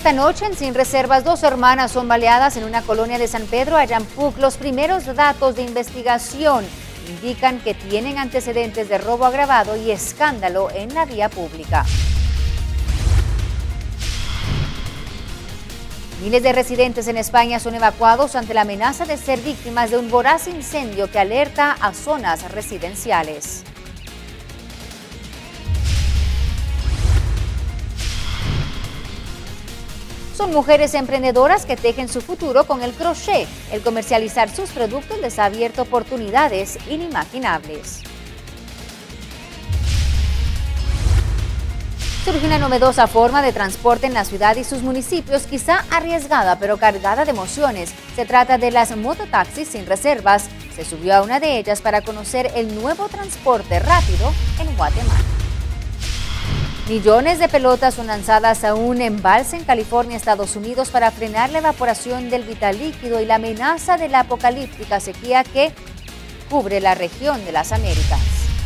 Esta noche en Sin Reservas, 2 hermanas son baleadas en una colonia de San Pedro Ayampuc. Los primeros datos de investigación indican que tienen antecedentes de robo agravado y escándalo en la vía pública. Miles de residentes en España son evacuados ante la amenaza de ser víctimas de un voraz incendio que alerta a zonas residenciales. Son mujeres emprendedoras que tejen su futuro con el crochet. El comercializar sus productos les ha abierto oportunidades inimaginables. Surge una novedosa forma de transporte en la ciudad y sus municipios, quizá arriesgada pero cargada de emociones. Se trata de las mototaxis sin reservas. Se subió a una de ellas para conocer el nuevo transporte rápido en Guatemala. Millones de pelotas son lanzadas a un embalse en California, Estados Unidos, para frenar la evaporación del vital líquido y la amenaza de la apocalíptica sequía que cubre la región de las Américas.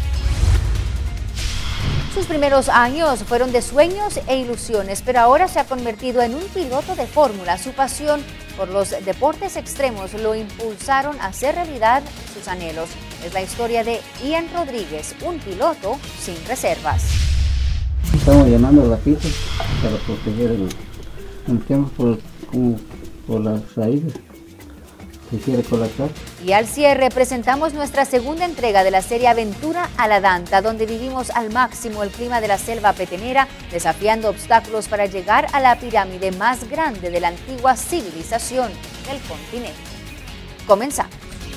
Sus primeros años fueron de sueños e ilusiones, pero ahora se ha convertido en un piloto de fórmula. Su pasión por los deportes extremos lo impulsaron a hacer realidad sus anhelos. Es la historia de Ian Rodríguez, un piloto sin reservas. Estamos llamando a la pista para proteger el tema por las raíces que quiere colapsar. Y al cierre presentamos nuestra segunda entrega de la serie Aventura a la Danta, donde vivimos al máximo el clima de la selva petenera, desafiando obstáculos para llegar a la pirámide más grande de la antigua civilización del continente. Comenzamos.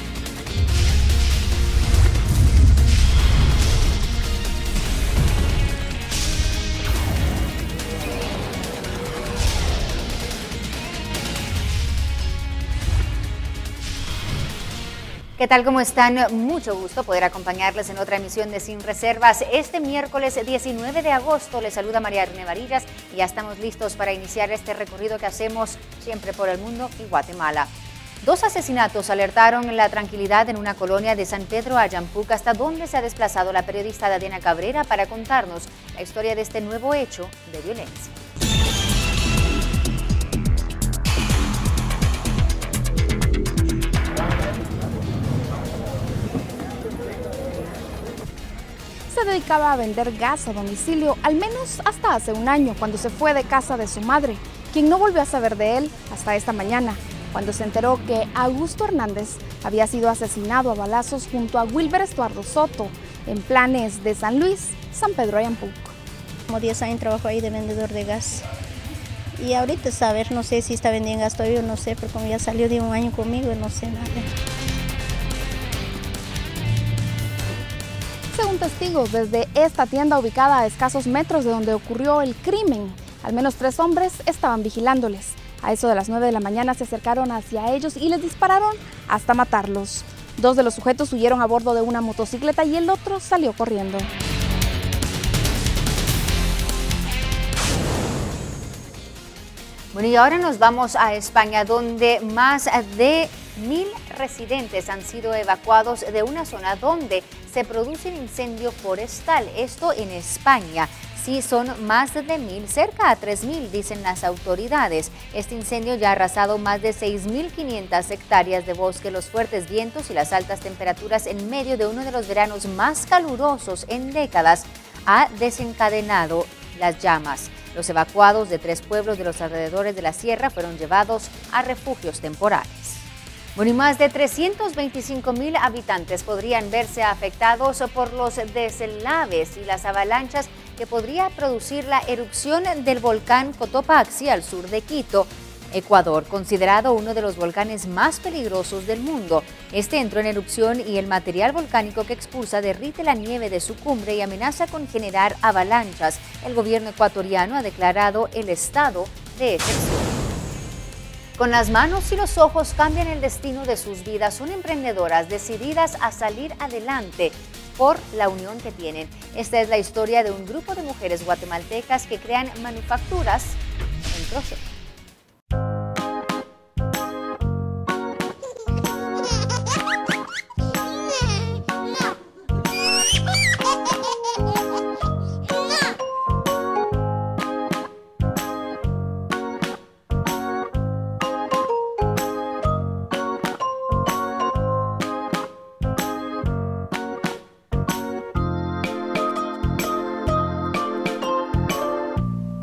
¿Qué tal? ¿Cómo están? Mucho gusto poder acompañarles en otra emisión de Sin Reservas. Este miércoles 19 de agosto les saluda María René Varillas y ya estamos listos para iniciar este recorrido que hacemos siempre por el mundo y Guatemala. 2 asesinatos alertaron la tranquilidad en una colonia de San Pedro Ayampuc, hasta donde se ha desplazado la periodista Dadiana Cabrera para contarnos la historia de este nuevo hecho de violencia. Se dedicaba a vender gas a domicilio, al menos hasta hace un año, cuando se fue de casa de su madre, quien no volvió a saber de él hasta esta mañana, cuando se enteró que Augusto Hernández había sido asesinado a balazos junto a Wilber Estuardo Soto, en Planes de San Luis, San Pedro Ayampuc. Como 10 años trabajo ahí de vendedor de gas. Y ahorita saber, no sé si está vendiendo gas todavía, no sé, pero como ya salió de un año conmigo, no sé nada. Según testigos, desde esta tienda ubicada a escasos metros de donde ocurrió el crimen, al menos 3 hombres estaban vigilándoles. A eso de las 9 de la mañana se acercaron hacia ellos y les dispararon hasta matarlos. 2 de los sujetos huyeron a bordo de una motocicleta y el otro salió corriendo. Bueno, y ahora nos vamos a España, donde más de 1000 residentes han sido evacuados de una zona donde se produce un incendio forestal. Esto en España. Sí, son más de 1000, cerca a 3000, dicen las autoridades. Este incendio ya ha arrasado más de 6500 hectáreas de bosque. Los fuertes vientos y las altas temperaturas en medio de uno de los veranos más calurosos en décadas ha desencadenado las llamas. Los evacuados de 3 pueblos de los alrededores de la sierra fueron llevados a refugios temporales. Bueno, y más de 325,000 habitantes podrían verse afectados por los deslaves y las avalanchas que podría producir la erupción del volcán Cotopaxi al sur de Quito, Ecuador, considerado uno de los volcanes más peligrosos del mundo. Este entró en erupción y el material volcánico que expulsa derrite la nieve de su cumbre y amenaza con generar avalanchas. El gobierno ecuatoriano ha declarado el estado de excepción. Con las manos y los ojos cambian el destino de sus vidas. Son emprendedoras decididas a salir adelante por la unión que tienen. Esta es la historia de un grupo de mujeres guatemaltecas que crean manufacturas en crochet.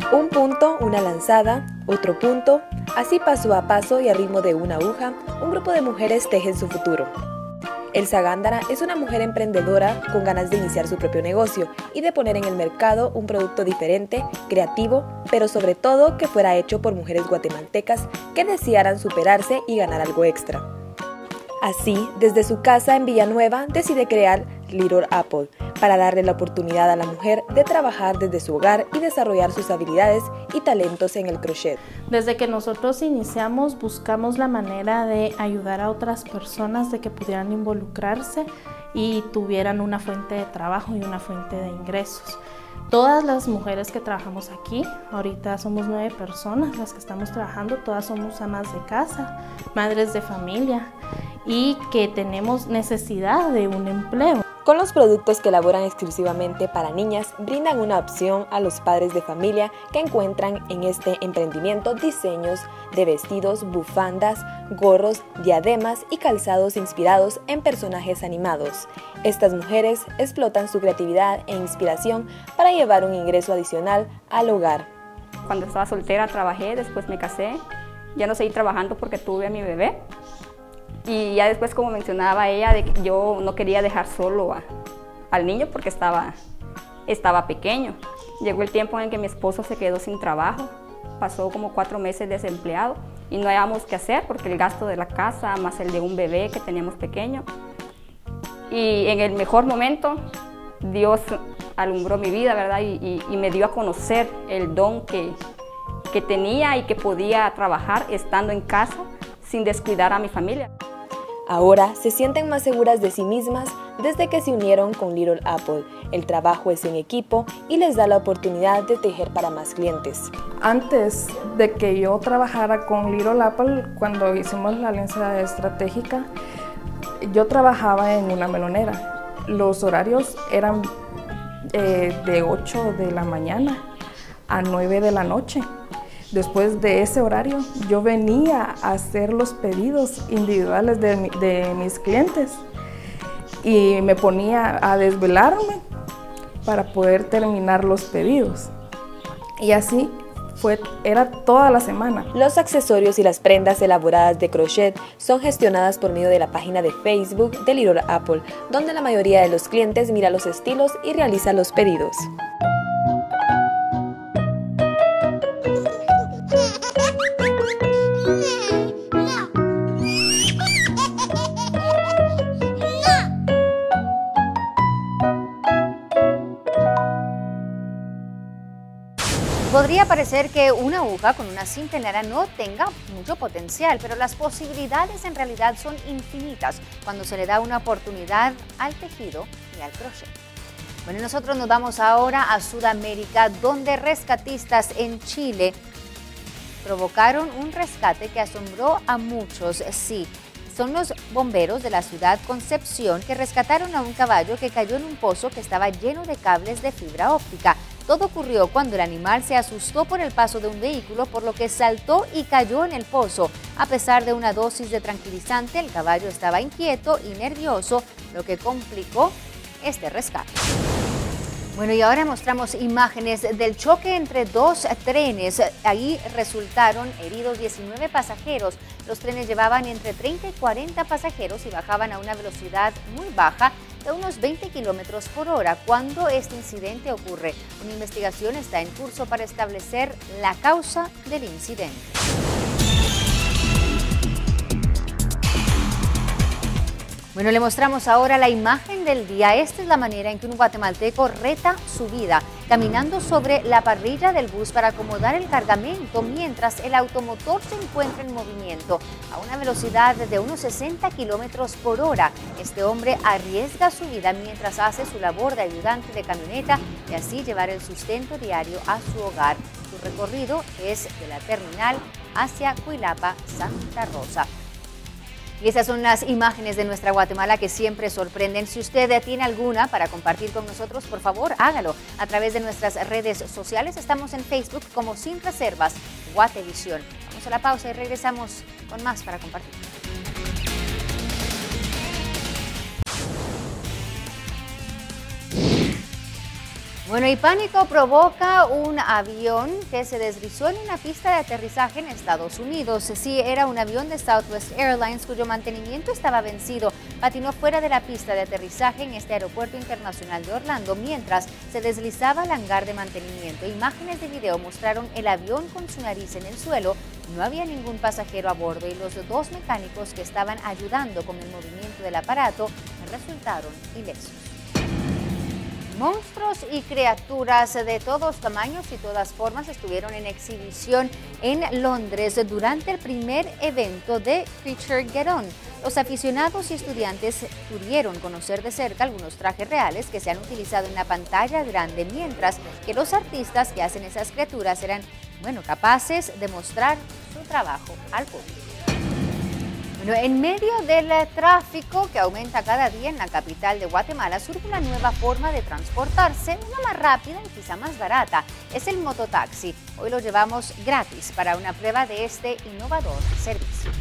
Un punto, una lanzada, otro punto, así paso a paso y a ritmo de una aguja, un grupo de mujeres tejen su futuro. Elsa Gándara es una mujer emprendedora con ganas de iniciar su propio negocio y de poner en el mercado un producto diferente, creativo, pero sobre todo que fuera hecho por mujeres guatemaltecas que desearan superarse y ganar algo extra. Así, desde su casa en Villanueva, decide crear Little Apple para darle la oportunidad a la mujer de trabajar desde su hogar y desarrollar sus habilidades y talentos en el crochet. Desde que nosotros iniciamos, buscamos la manera de ayudar a otras personas de que pudieran involucrarse y tuvieran una fuente de trabajo y una fuente de ingresos. Todas las mujeres que trabajamos aquí, ahorita somos 9 personas las que estamos trabajando, todas somos amas de casa, madres de familia y que tenemos necesidad de un empleo. Con los productos que elaboran exclusivamente para niñas, brindan una opción a los padres de familia que encuentran en este emprendimiento diseños de vestidos, bufandas, gorros, diademas y calzados inspirados en personajes animados. Estas mujeres explotan su creatividad e inspiración para llevar un ingreso adicional al hogar. Cuando estaba soltera trabajé, después me casé, ya no seguí trabajando porque tuve a mi bebé. Y ya después, como mencionaba ella, de que yo no quería dejar solo al niño porque estaba pequeño. Llegó el tiempo en que mi esposo se quedó sin trabajo, pasó como 4 meses desempleado y no hallábamos qué hacer porque el gasto de la casa más el de un bebé que teníamos pequeño. Y en el mejor momento Dios alumbró mi vida, ¿verdad? Y me dio a conocer el don que tenía y que podía trabajar estando en casa sin descuidar a mi familia. Ahora se sienten más seguras de sí mismas desde que se unieron con Little Apple. El trabajo es en equipo y les da la oportunidad de tejer para más clientes. Antes de que yo trabajara con Little Apple, cuando hicimos la alianza estratégica, yo trabajaba en una melonera. Los horarios eran de 8 de la mañana a 9 de la noche. Después de ese horario, yo venía a hacer los pedidos individuales de mis clientes y me ponía a desvelarme para poder terminar los pedidos. Y así era toda la semana. Los accesorios y las prendas elaboradas de crochet son gestionadas por medio de la página de Facebook de Little Apple, donde la mayoría de los clientes mira los estilos y realiza los pedidos. Podría parecer que una aguja con una simple hilera no tenga mucho potencial, pero las posibilidades en realidad son infinitas cuando se le da una oportunidad al tejido y al crochet. Bueno, nosotros nos vamos ahora a Sudamérica, donde rescatistas en Chile provocaron un rescate que asombró a muchos. Sí, son los bomberos de la ciudad Concepción que rescataron a un caballo que cayó en un pozo que estaba lleno de cables de fibra óptica. Todo ocurrió cuando el animal se asustó por el paso de un vehículo, por lo que saltó y cayó en el pozo. A pesar de una dosis de tranquilizante, el caballo estaba inquieto y nervioso, lo que complicó este rescate. Bueno, y ahora mostramos imágenes del choque entre 2 trenes. Ahí resultaron heridos 19 pasajeros. Los trenes llevaban entre 30 y 40 pasajeros y bajaban a una velocidad muy baja de unos 20 kilómetros por hora. Cuando este incidente ocurre, una investigación está en curso para establecer la causa del incidente. Bueno, le mostramos ahora la imagen del día. Esta es la manera en que un guatemalteco reta su vida, caminando sobre la parrilla del bus para acomodar el cargamento mientras el automotor se encuentra en movimiento a una velocidad de unos 60 kilómetros por hora. Este hombre arriesga su vida mientras hace su labor de ayudante de camioneta y así llevar el sustento diario a su hogar. Su recorrido es de la terminal hacia Cuilapa, Santa Rosa. Y esas son las imágenes de nuestra Guatemala que siempre sorprenden. Si usted tiene alguna para compartir con nosotros, por favor, hágalo a través de nuestras redes sociales. Estamos en Facebook como Sin Reservas Guatevisión. Vamos a la pausa y regresamos con más para compartir. Bueno, y pánico provoca un avión que se deslizó en una pista de aterrizaje en Estados Unidos. Sí, era un avión de Southwest Airlines cuyo mantenimiento estaba vencido. Patinó fuera de la pista de aterrizaje en este aeropuerto internacional de Orlando mientras se deslizaba al hangar de mantenimiento. Imágenes de video mostraron el avión con su nariz en el suelo. No había ningún pasajero a bordo y los dos mecánicos que estaban ayudando con el movimiento del aparato resultaron ilesos. Monstruos y criaturas de todos tamaños y todas formas estuvieron en exhibición en Londres durante el primer evento de Creaturegeddon. Los aficionados y estudiantes pudieron conocer de cerca algunos trajes reales que se han utilizado en la pantalla grande, mientras que los artistas que hacen esas criaturas eran, capaces de mostrar su trabajo al público. Bueno, en medio del tráfico que aumenta cada día en la capital de Guatemala, surge una nueva forma de transportarse, una más rápida y quizá más barata. Es el mototaxi. Hoy lo llevamos gratis para una prueba de este innovador servicio.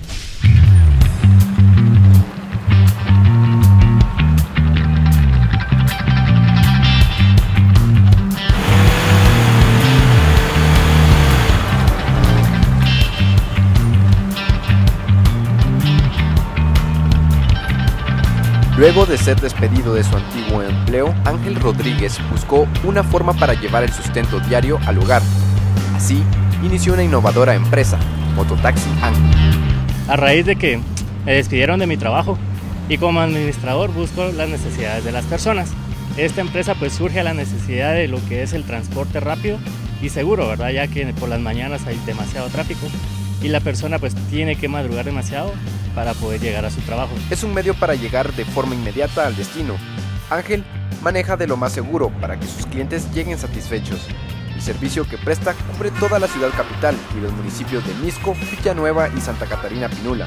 Luego de ser despedido de su antiguo empleo, Ángel Rodríguez buscó una forma para llevar el sustento diario al hogar. Así, inició una innovadora empresa, Mototaxi Ángel. A raíz de que me despidieron de mi trabajo y como administrador busco las necesidades de las personas. Esta empresa pues surge a la necesidad de lo que es el transporte rápido y seguro, ¿verdad? Ya que por las mañanas hay demasiado tráfico y la persona pues tiene que madrugar demasiado para poder llegar a su trabajo. Es un medio para llegar de forma inmediata al destino. Ángel maneja de lo más seguro para que sus clientes lleguen satisfechos. El servicio que presta cubre toda la ciudad capital y los municipios de Misco, Villanueva y Santa Catarina Pinula.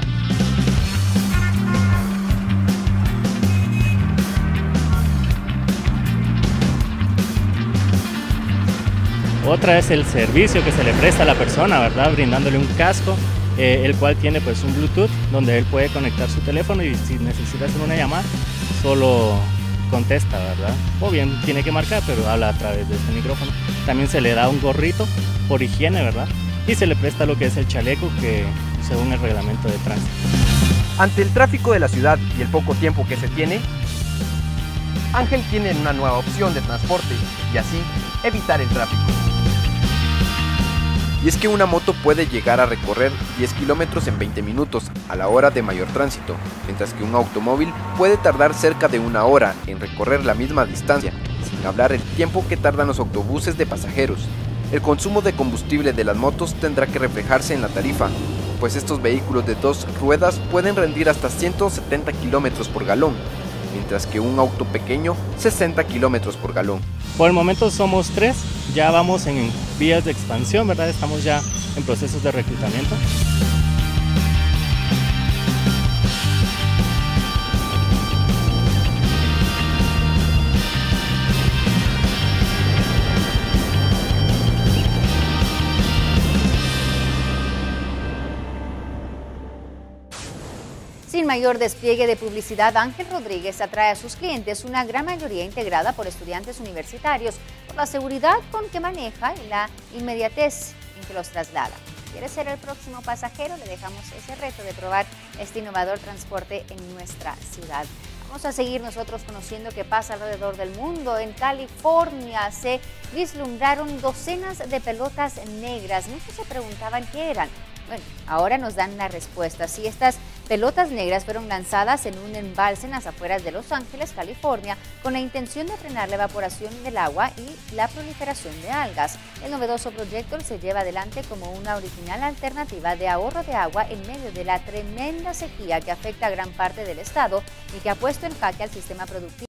Otra es el servicio que se le presta a la persona, ¿verdad? Brindándole un casco, el cual tiene pues un Bluetooth donde él puede conectar su teléfono y si necesita hacer una llamada, solo contesta, ¿verdad? O bien tiene que marcar, pero habla a través de este micrófono. También se le da un gorrito por higiene, ¿verdad? Y se le presta lo que es el chaleco, que según el reglamento de tránsito. Ante el tráfico de la ciudad y el poco tiempo que se tiene, Ángel tiene una nueva opción de transporte y así evitar el tráfico. Y es que una moto puede llegar a recorrer 10 kilómetros en 20 minutos a la hora de mayor tránsito, mientras que un automóvil puede tardar cerca de una hora en recorrer la misma distancia, sin hablar el tiempo que tardan los autobuses de pasajeros. El consumo de combustible de las motos tendrá que reflejarse en la tarifa, pues estos vehículos de dos ruedas pueden rendir hasta 170 kilómetros por galón, mientras que un auto pequeño 60 kilómetros por galón. Por el momento somos 3, ya vamos en vías de expansión, ¿verdad? Estamos ya en procesos de reclutamiento. Sin mayor despliegue de publicidad, Ángel Rodríguez atrae a sus clientes, una gran mayoría integrada por estudiantes universitarios, por la seguridad con que maneja y la inmediatez en que los traslada. ¿Quiere ser el próximo pasajero? Le dejamos ese reto de probar este innovador transporte en nuestra ciudad. Vamos a seguir nosotros conociendo qué pasa alrededor del mundo. En California se vislumbraron docenas de pelotas negras. Muchos se preguntaban qué eran. Bueno, ahora nos dan la respuesta. Sí, estas pelotas negras fueron lanzadas en un embalse en las afueras de Los Ángeles, California, con la intención de frenar la evaporación del agua y la proliferación de algas. El novedoso proyecto se lleva adelante como una original alternativa de ahorro de agua en medio de la tremenda sequía que afecta a gran parte del estado y que ha puesto en jaque al sistema productivo.